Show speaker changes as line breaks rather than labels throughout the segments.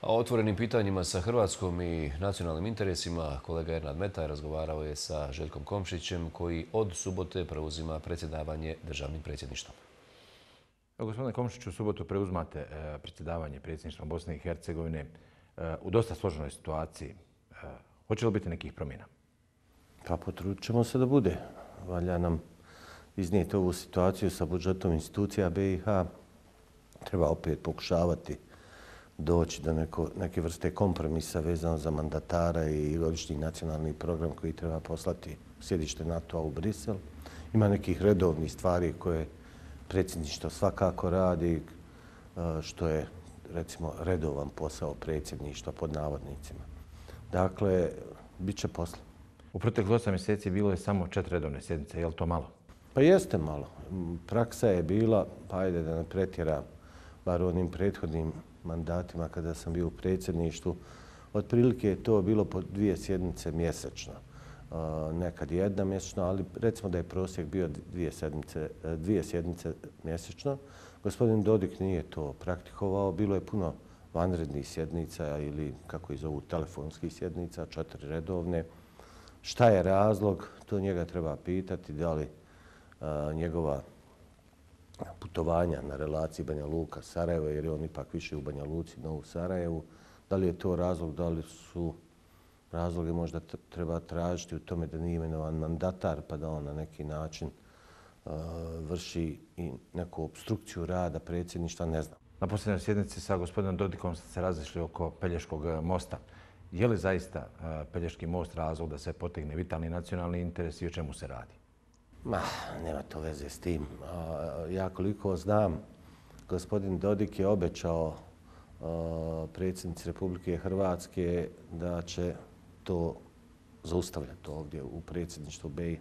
A o otvorenim pitanjima sa Hrvatskom i nacionalnim interesima kolega Ernad Metaj razgovarao je sa Željkom Komšićem koji od subote preuzima predsjedavanje državnim predsjedništvom.
Gospodine Komšiću, u subotu preuzmate predsjedavanje predsjedništvom Bosne i Hercegovine u dosta složenoj situaciji. Hoće li biti nekih promjena?
Pa potrudit ćemo se da bude. Valja nam iznijeti ovu situaciju sa budžetom institucija BiH. Treba opet pokušavati doći do neke vrste kompromisa vezano za mandatara i godišnji nacionalni program koji treba poslati sjedište NATO-a u Brisel. Ima nekih redovnih stvari koje predsjedništvo svakako radi, što je recimo redovan posao predsjedništva pod navodnicima. Dakle, bit će posla.
U proteklih 8 mjeseci bilo je samo 4 redovne sjednice. Je li to malo?
Pa jeste malo. Praksa je bila, pa ajde da ne pretjeram, bar u onim prethodnim mandatima kada sam bio u predsjedništvu, otprilike je to bilo po 2 sjednice mjesečno. Nekad jedna mjesečno, ali recimo da je prosjek bio 2 sjednice mjesečno. Gospodin Dodik nije to praktikovao. Bilo je puno vanrednih sjednica ili, kako ih zovu, telefonskih sjednica, 4 redovne. Šta je razlog? To njega treba pitati. Da li njegova putovanja na relaciji Banja Luka-Sarajevo, jer je on ipak više u Banja Luci, no u Sarajevu. Da li je to razlog, da li su razloge možda treba tražiti u tome da nije imenovan mandatar, pa da on na neki način vrši i neku obstrukciju rada predsjedništva, ne znam.
Na posljednjoj sjednici sa gospodinom Dodikom ste se razišli oko Pelješkog mosta. Je li zaista Pelješki most razlog da se potegne vitalni nacionalni interes i o čemu se radi?
Nema to veze s tim. Ja koliko znam, gospodin Dodik je obećao predsjednici Republike Hrvatske da će to zaustavljati ovdje u predsjedništvu BiH.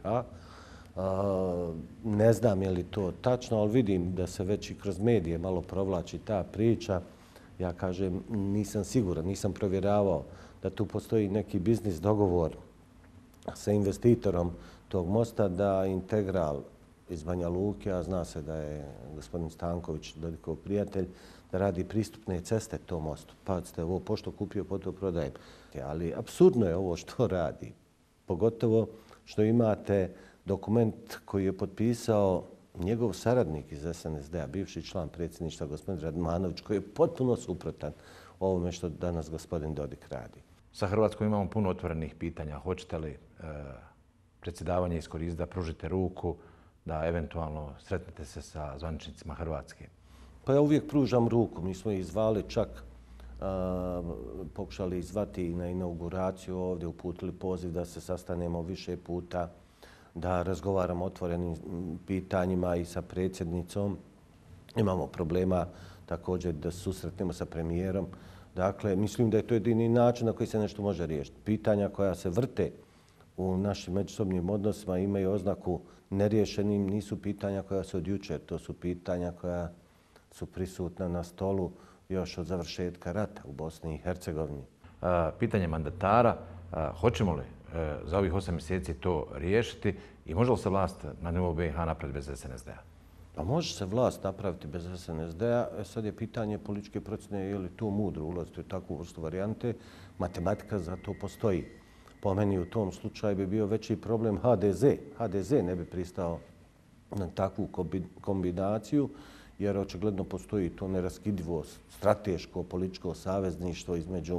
Ne znam je li to tačno, ali vidim da se već i kroz medije malo provlači ta priča. Ja kažem, nisam siguran, nisam provjeravao da tu postoji neki biznis dogovor sa investitorom tog mosta da Integral iz Banja Luke, a zna se da je gospodin Stanković, Dodikov prijatelj, da radi pristupne ceste tom mostu. Pazite, ovo pošto kupio, potom prodajem. Ali apsurdno je ovo što radi. Pogotovo što imate dokument koji je potpisao njegov saradnik iz SNSD-a, bivši član predsjedništva gospodin Radmanović, koji je potpuno suprotan ovome što danas gospodin Dodik radi.
Sa Hrvatskom imamo puno otvorenih pitanja. Hoćete li predsjedavanje iskoristiti da pružite ruku, da eventualno sretnete se sa zvaničnicima Hrvatske?
Pa ja uvijek pružam ruku. Mi smo ih zvali, čak pokušali zvati na inauguraciju ovdje, uputili poziv da se sastanemo više puta, da razgovaramo o otvorenim pitanjima i sa predsjednicom. Imamo problema također da se susretnemo sa premijerom. Dakle, mislim da je to jedini način na koji se nešto može riješiti. Pitanja koja se vrte u našim međusobnim odnosima imaju oznaku neriješenim, nisu pitanja koja se od jučer, to su pitanja koja su prisutna na stolu još od završetka rata u Bosni i Hercegovini.
Pitanje mandatara, hoćemo li za ovih 8 mjeseci to riješiti i može li se vlast na nivou BiH napraviti bez SNSD-a?
Pa može se vlast napraviti bez SNSD-a. Sad je pitanje političke procjene je li to mudro ulaziti u takvu vrstu varijante. Matematika za to postoji. Po meni u tom slučaju bi bio veći problem HDZ. HDZ ne bi pristao na takvu kombinaciju, jer očigledno postoji to neraskidivo strateško političko savezništvo između,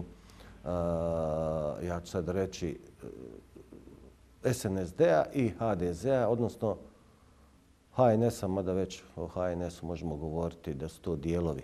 ja ću sad reći, SNSD-a i HDZ-a, odnosno HNS-a, mada već o HNS-u možemo govoriti da su to dijelovi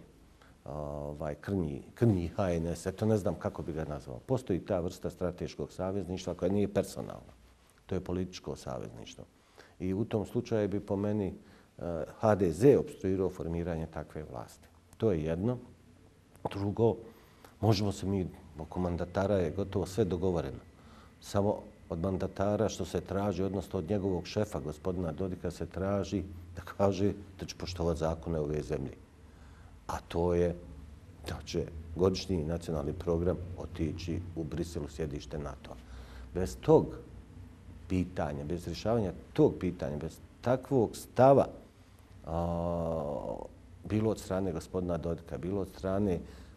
krnji HNS, eto ne znam kako bi ga nazvao. Postoji ta vrsta strateškog savezništva koja nije personalna. To je političko savezništvo. I u tom slučaju bi po meni HDZ opstruirao formiranje takve vlasti. To je jedno. Drugo, možemo se mi, oko mandatara je gotovo sve dogovoreno. Samo od mandatara što se traži, odnosno od njegovog šefa, gospodina Dodika, se traži da kaže da će poštovati zakone ove zemlje. A to je da će godišnji nacionalni program otići u Briselu, sjedište NATO-a. Bez tog pitanja, bez rješavanja tog pitanja, bez takvog stava, bilo od strane gospodina Dodika, bilo od strane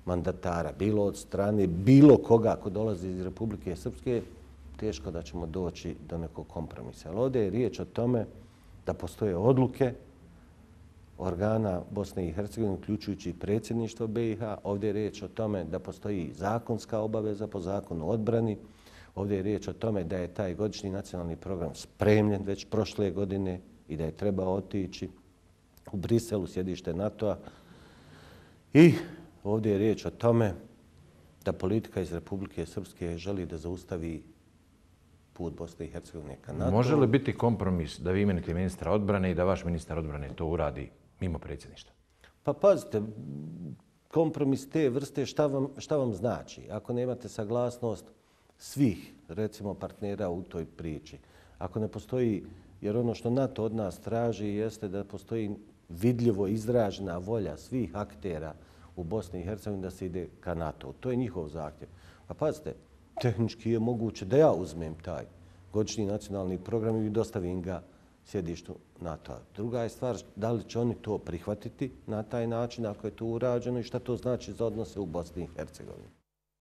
mandatara, bilo od strane bilo koga ako dolazi iz Republike Srpske, teško da ćemo doći do nekog kompromisa. Ali ovdje je riječ o tome da postoje odluke organa Bosne i Hercegovine, uključujući i predsjedništvo BiH. Ovdje je riječ o tome da postoji zakonska obaveza po zakonu o odbrani. Ovdje je riječ o tome da je taj godišnji nacionalni program spremljen već prošle godine i da je trebao otići u Briselu, sjedište NATO-a. I ovdje je riječ o tome da politika iz Republike Srpske želi da zaustavi put Bosne i Hercegovine ka NATO.
Može li biti kompromis da vi imenite ministra odbrane i da vaš ministar odbrane to uradi mimo predsjedništva?
Pa pazite, kompromis te vrste šta vam znači? Ako nemate saglasnost svih, recimo, partnera u toj priči, ako ne postoji, jer ono što NATO od nas traži jeste da postoji vidljivo izražena volja svih aktera u Bosni i Hercegovini da se ide ka NATO. To je njihov zahtjev. A pazite, tehnički je moguće da ja uzmem taj godišnji nacionalni program i dostavim ga sjedištu NATO-a. Druga je stvar da li će oni to prihvatiti na taj način ako je to urađeno i šta to znači za odnose u Bosni i Hercegovini.